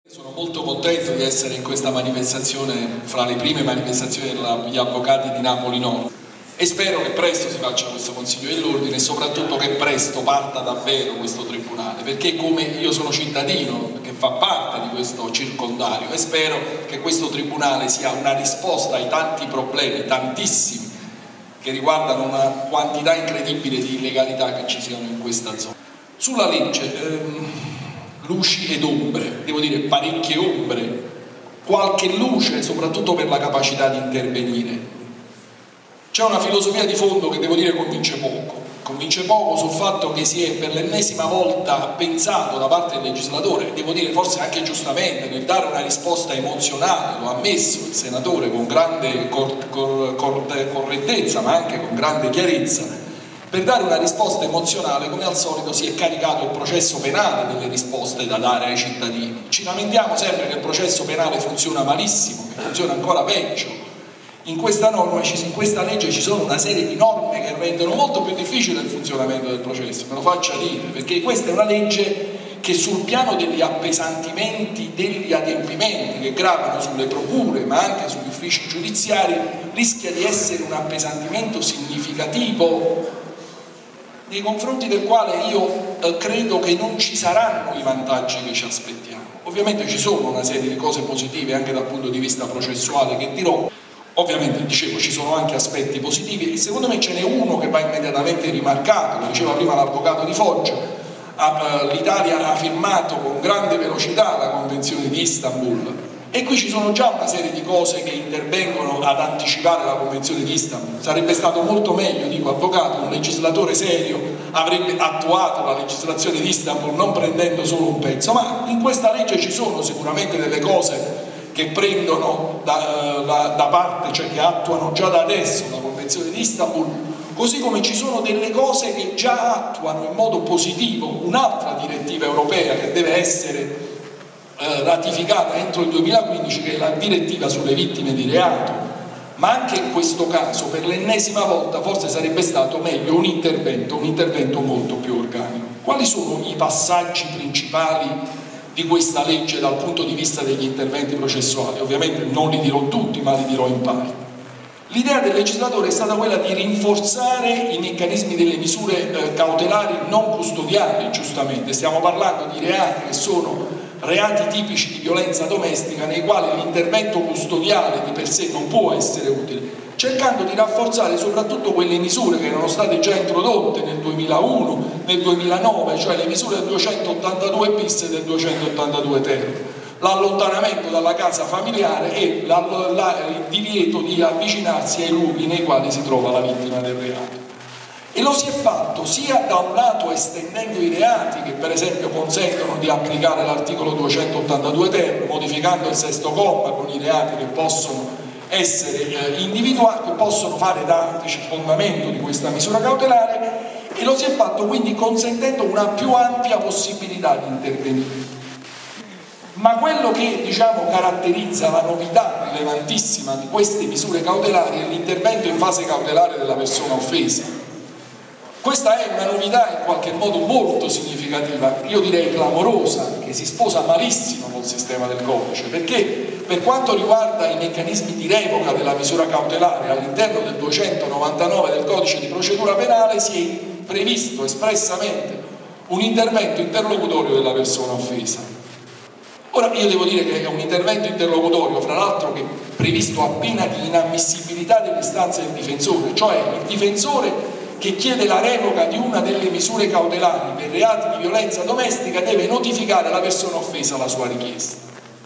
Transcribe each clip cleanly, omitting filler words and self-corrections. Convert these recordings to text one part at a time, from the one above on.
Sono molto contento di essere in questa manifestazione, fra le prime manifestazioni degli avvocati di Napoli Nord, e spero che presto si faccia questo Consiglio dell'Ordine e soprattutto che presto parta davvero questo Tribunale, perché come io sono cittadino che fa parte di questo circondario e spero che questo Tribunale sia una risposta ai tanti problemi, tantissimi, che riguardano una quantità incredibile di illegalità che ci siano in questa zona. Sulla legge, luci ed ombre, devo dire parecchie ombre, qualche luce soprattutto per la capacità di intervenire. C'è una filosofia di fondo che devo dire convince poco sul fatto che si è per l'ennesima volta pensato da parte del legislatore, devo dire forse anche giustamente, nel dare una risposta emozionale, lo ha ammesso il senatore con grande correttezza ma anche con grande chiarezza. Per dare una risposta emozionale, come al solito, si è caricato il processo penale delle risposte da dare ai cittadini. Ci lamentiamo sempre che il processo penale funziona malissimo, che funziona ancora peggio. In questa legge ci sono una serie di norme che rendono molto più difficile il funzionamento del processo, me lo faccia dire, perché questa è una legge che sul piano degli appesantimenti, degli adempimenti che gravano sulle procure, ma anche sugli uffici giudiziari, rischia di essere un appesantimento significativo nei confronti del quale io credo che non ci saranno i vantaggi che ci aspettiamo. Ovviamente ci sono una serie di cose positive anche dal punto di vista processuale che dirò, ovviamente dicevo ci sono anche aspetti positivi e secondo me ce n'è uno che va immediatamente rimarcato, lo diceva prima l'avvocato Di Foggia, l'Italia ha firmato con grande velocità la Convenzione di Istanbul. E qui ci sono già una serie di cose che intervengono ad anticipare la Convenzione di Istanbul. Sarebbe stato molto meglio, dico avvocato, un legislatore serio avrebbe attuato la legislazione di Istanbul non prendendo solo un pezzo, ma in questa legge ci sono sicuramente delle cose che prendono da parte, cioè che attuano già da adesso la Convenzione di Istanbul, così come ci sono delle cose che già attuano in modo positivo un'altra direttiva europea che deve essere ratificata entro il 2015, che è la direttiva sulle vittime di reato, ma anche in questo caso per l'ennesima volta forse sarebbe stato meglio un intervento molto più organico. Quali sono i passaggi principali di questa legge dal punto di vista degli interventi processuali? Ovviamente non li dirò tutti, ma li dirò in parte. L'idea del legislatore è stata quella di rinforzare i meccanismi delle misure cautelari non custodiali, giustamente. Stiamo parlando di reati che sono reati tipici di violenza domestica nei quali l'intervento custodiale di per sé non può essere utile, cercando di rafforzare soprattutto quelle misure che erano state già introdotte nel 2001, nel 2009, cioè le misure del 282 bis e del 282 ter, l'allontanamento dalla casa familiare e il divieto di avvicinarsi ai luoghi nei quali si trova la vittima del reato. E lo si è fatto sia da un lato estendendo i reati che per esempio consentono di applicare l'articolo 282 ter, modificando il sesto comma con i reati che possono essere individuati, che possono fare da fondamento di questa misura cautelare, e lo si è fatto quindi consentendo una più ampia possibilità di intervenire. Ma quello che caratterizza la novità rilevantissima di queste misure cautelari è l'intervento in fase cautelare della persona offesa. Questa è una novità in qualche modo molto significativa, io direi clamorosa, che si sposa malissimo col sistema del codice, perché per quanto riguarda i meccanismi di revoca della misura cautelare all'interno del 299 del codice di procedura penale si è previsto espressamente un intervento interlocutorio della persona offesa. Ora io devo dire che è un intervento interlocutorio, fra l'altro, che è previsto a pena di inammissibilità dell'istanza del difensore, cioè il difensore che chiede la revoca di una delle misure cautelari per reati di violenza domestica deve notificare alla persona offesa la sua richiesta,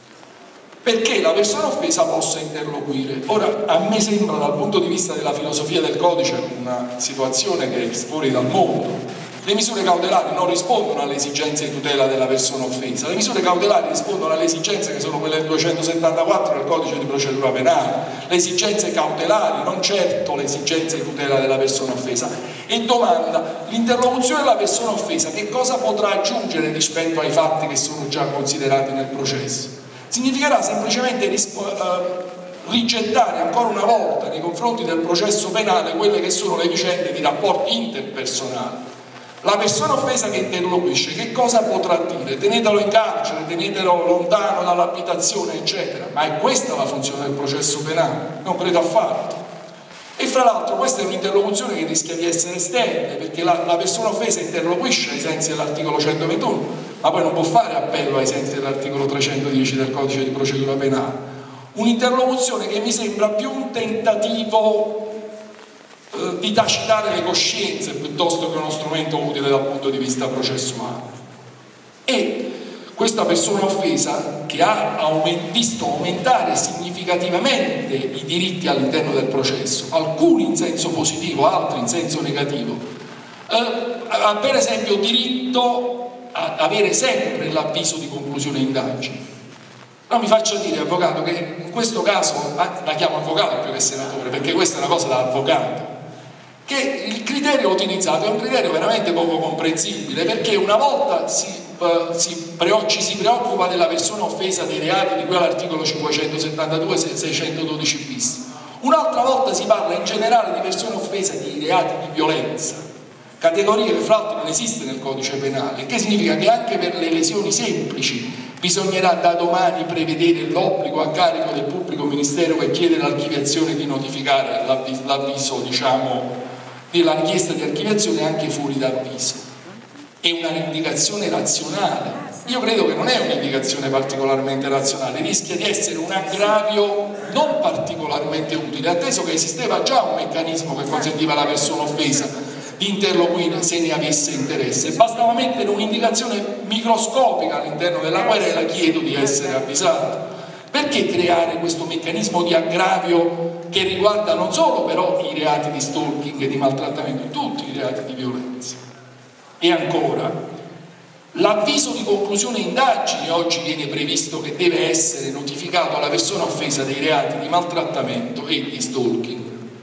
perché la persona offesa possa interloquire. Ora, a me sembra dal punto di vista della filosofia del codice una situazione che è fuori dal mondo. Le misure cautelari non rispondono alle esigenze di tutela della persona offesa, le misure cautelari rispondono alle esigenze che sono quelle del 274 del codice di procedura penale, le esigenze cautelari, non certo le esigenze di tutela della persona offesa. E domanda, l'interlocuzione della persona offesa che cosa potrà aggiungere rispetto ai fatti che sono già considerati nel processo? Significherà semplicemente rigettare ancora una volta nei confronti del processo penale quelle che sono le vicende di rapporti interpersonali. La persona offesa che interloquisce che cosa potrà dire? Tenetelo in carcere, tenetelo lontano dall'abitazione, eccetera. Ma è questa la funzione del processo penale? Non credo affatto. E fra l'altro questa è un'interlocuzione che rischia di essere sterile, perché la persona offesa interloquisce ai sensi dell'articolo 121, ma poi non può fare appello ai sensi dell'articolo 310 del codice di procedura penale. Un'interlocuzione che mi sembra più un tentativo di tacitare le coscienze piuttosto che uno strumento utile dal punto di vista processuale. E questa persona offesa, che ha visto aumentare significativamente i diritti all'interno del processo, alcuni in senso positivo, altri in senso negativo, ha per esempio diritto a avere sempre l'avviso di conclusione indagini. No, mi faccia dire, avvocato, che in questo caso, la chiamo avvocato più che senatore, perché questa è una cosa da avvocato, che il criterio utilizzato è un criterio veramente poco comprensibile, perché una volta ci si preoccupa della persona offesa dei reati di cui all'articolo 572 e 612 bis, un'altra volta si parla in generale di persona offesa di reati di violenza, categoria che fra l'altro non esiste nel codice penale, che significa che anche per le lesioni semplici bisognerà da domani prevedere l'obbligo a carico del pubblico ministero che chiede l'archiviazione di notificare l'avviso, diciamo, della richiesta di archiviazione anche fuori d'avviso. È un'indicazione razionale? Io credo che non è un'indicazione particolarmente razionale, rischia di essere un aggravio non particolarmente utile, atteso che esisteva già un meccanismo che consentiva alla persona offesa di interloquire se ne avesse interesse. Bastava mettere un'indicazione microscopica all'interno della querela: chiedo di essere avvisato. Perché creare questo meccanismo di aggravio che riguarda non solo però i reati di stalking e di maltrattamento, tutti i reati di violenza? E ancora, l'avviso di conclusione indagini oggi viene previsto che deve essere notificato alla persona offesa dei reati di maltrattamento e di stalking.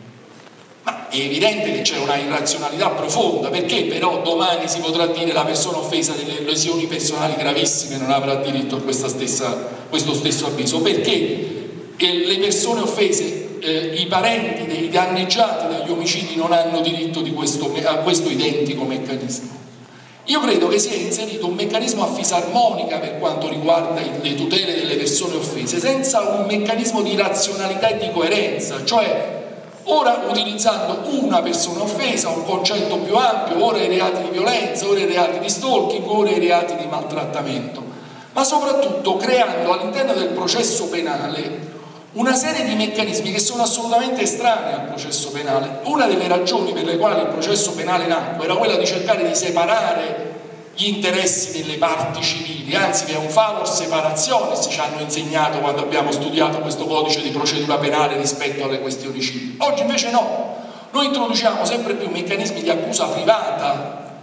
Ma è evidente che c'è una irrazionalità profonda, perché però domani si potrà dire la persona offesa delle lesioni personali gravissime non avrà diritto a questo stesso avviso? Perché le persone offese, i parenti dei danneggiati dagli omicidi non hanno diritto a questo identico meccanismo. Io credo che sia inserito un meccanismo a fisarmonica per quanto riguarda le tutele delle persone offese, senza un meccanismo di razionalità e di coerenza, cioè ora utilizzando una persona offesa, un concetto più ampio, ora i reati di violenza, ora i reati di stalking, ora i reati di maltrattamento, ma soprattutto creando all'interno del processo penale una serie di meccanismi che sono assolutamente estranei al processo penale. Una delle ragioni per le quali il processo penale nacque era quella di cercare di separare gli interessi delle parti civili, anzi vi è un favor separationis, ci hanno insegnato quando abbiamo studiato questo codice di procedura penale rispetto alle questioni civili. Oggi invece no, noi introduciamo sempre più meccanismi di accusa privata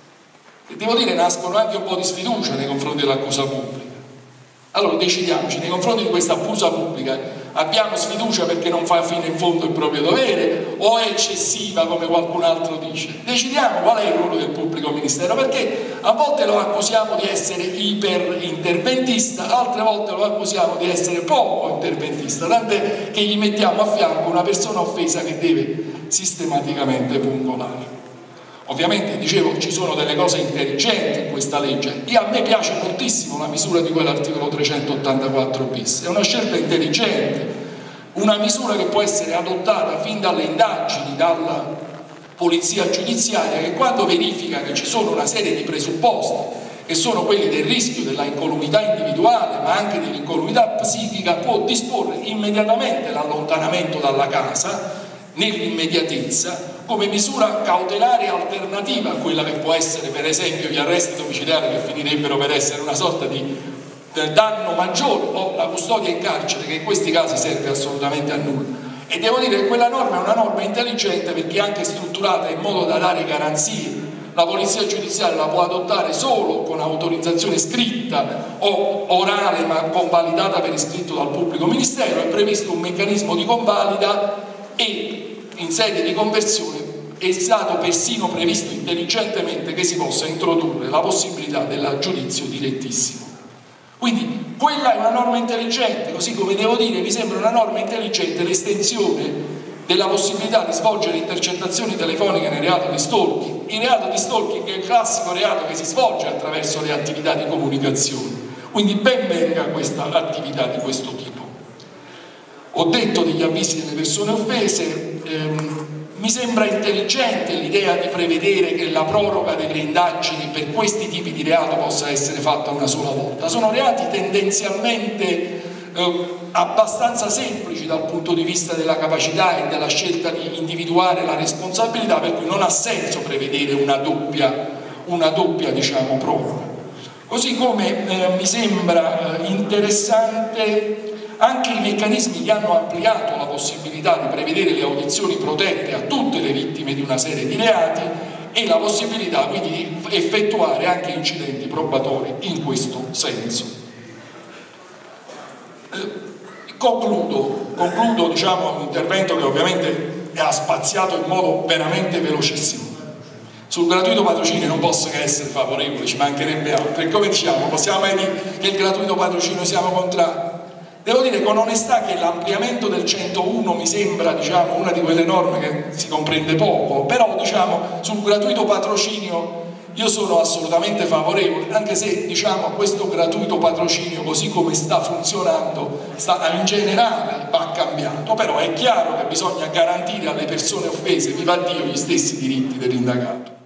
e devo dire nascono anche un po' di sfiducia nei confronti dell'accusa pubblica. Allora decidiamoci, nei confronti di questa accusa pubblica abbiamo sfiducia perché non fa fino in fondo il proprio dovere o è eccessiva come qualcun altro dice? Decidiamo qual è il ruolo del pubblico ministero, perché a volte lo accusiamo di essere iper interventista, altre volte lo accusiamo di essere poco interventista, tant'è che gli mettiamo a fianco una persona offesa che deve sistematicamente pungolare. Ovviamente, dicevo, ci sono delle cose intelligenti in questa legge e a me piace moltissimo la misura di quell'articolo 384 bis, è una scelta intelligente, una misura che può essere adottata fin dalle indagini, dalla polizia giudiziaria, che quando verifica che ci sono una serie di presupposti che sono quelli del rischio della incolumità individuale ma anche dell'incolumità psichica, può disporre immediatamente l'allontanamento dalla casa nell'immediatezza come misura cautelare alternativa a quella che può essere per esempio gli arresti domiciliari, che finirebbero per essere una sorta di danno maggiore, o la custodia in carcere, che in questi casi serve assolutamente a nulla. E devo dire che quella norma è una norma intelligente perché è anche strutturata in modo da dare garanzie. La polizia giudiziaria la può adottare solo con autorizzazione scritta o orale ma convalidata per iscritto dal pubblico ministero, è previsto un meccanismo di convalida e in sede di conversione è stato persino previsto intelligentemente che si possa introdurre la possibilità del giudizio direttissimo. Quindi quella è una norma intelligente, così come devo dire mi sembra una norma intelligente l'estensione della possibilità di svolgere intercettazioni telefoniche nel reato di stalking. Il reato di stalking è il classico reato che si svolge attraverso le attività di comunicazione, quindi ben venga questa attività di questo tipo. Ho detto degli avvisi delle persone offese, mi sembra intelligente l'idea di prevedere che la proroga delle indagini per questi tipi di reato possa essere fatta una sola volta. Sono reati tendenzialmente abbastanza semplici dal punto di vista della capacità e della scelta di individuare la responsabilità, per cui non ha senso prevedere una doppia diciamo, proroga. Così come mi sembra interessante anche i meccanismi che hanno ampliato la possibilità di prevedere le audizioni protette a tutte le vittime di una serie di reati e la possibilità quindi di effettuare anche incidenti probatori in questo senso. Concludo diciamo, un intervento che ovviamente ha spaziato in modo veramente velocissimo. Sul gratuito patrocinio non posso che essere favorevole, ci mancherebbe altro. E come diciamo, possiamo mai dire che il gratuito patrocinio siamo contrari? Devo dire con onestà che l'ampliamento del 101 mi sembra diciamo, una di quelle norme che si comprende poco, però diciamo, sul gratuito patrocinio io sono assolutamente favorevole, anche se diciamo, questo gratuito patrocinio così come sta funzionando in generale va cambiato, però è chiaro che bisogna garantire alle persone offese, viva Dio, gli stessi diritti dell'indagato.